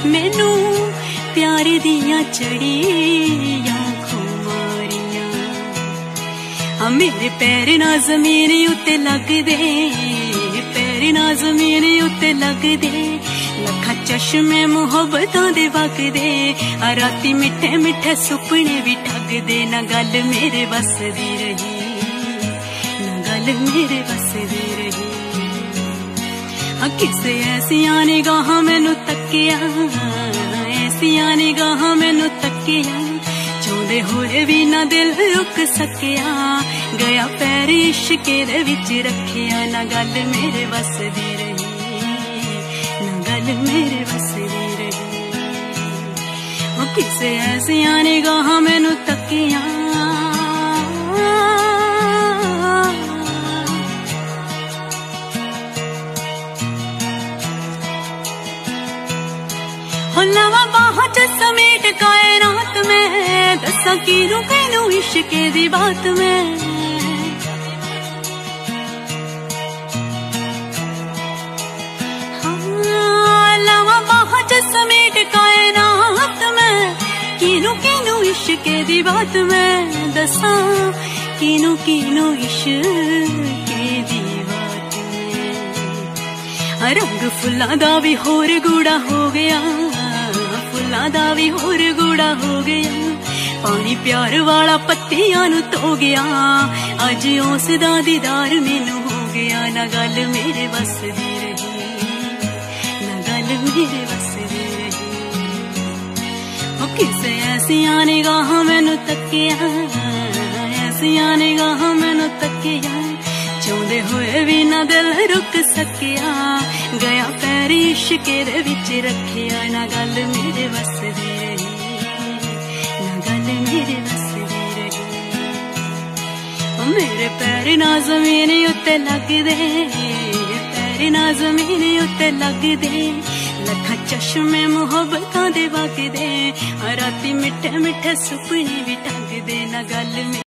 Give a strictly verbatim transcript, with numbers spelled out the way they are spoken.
मैनू प्यार दियां चढ़ियां खुमारियां। हाँ मेरे पैर ना जमीन उत्ते लगदे, पैर ना जमीन उत्ते लगदे, लखा चश्मे मुहब्बतां दे वगदे, आ राती मिठे मिठे सुपने भी ठगदे। ना गल मेरे बस दी रही, ना गल मेरे बस दी रही। हाँ किसे ऐसियां निगाहां मैनू तकिया, ऐसियां निगाहां मैनू तकिया, चाहते होए भी ना दिल रुक सकिया, गया पैर इश्के दे विच रखिया। ना गल मेरे बस दी रही, ना गल मेरे बस दी रही। ओ किसे ऐसियां निगाहां मैनू तकिया, लवा बाहों च समेट कायनात में, दसा किनू किनू इश्के दी बात में। हाँ लवा बाहों च समेट कायनात में, किनू किनू इश्के दी बात में, दसा किनू किनू इश्के दी बात में। रंग फुल्लां दा भी होर गूड़ा हो गया, फुल्लां दा भी होर गूड़ा हो गया, पानी प्यार वाला पत्तियां नू धो गया, अज उसदा दीदार मैनू हो गया। ना गल मेरे बस दी रही, ना गल मेरे बस दी रही। ओ किसे ऐसियां निगाहां मैनू तकिया, ऐसियां निगाहां मैनू तकिया, चाहते होए भी ना दिल रुक सकिया, गया पैर इश्के दे विच रखिया। ना गल मेरे बस दी रही, ना गल मेरे बस दी रही। ओ मेरे पैर ना जमीन उत्ते लगदे, पैर ना जमीन उत्ते लगदे, लखा चश्मे मुहब्बतां दे वगदे, राती मिठे मिठे सुपने भी ठगदे। ना गल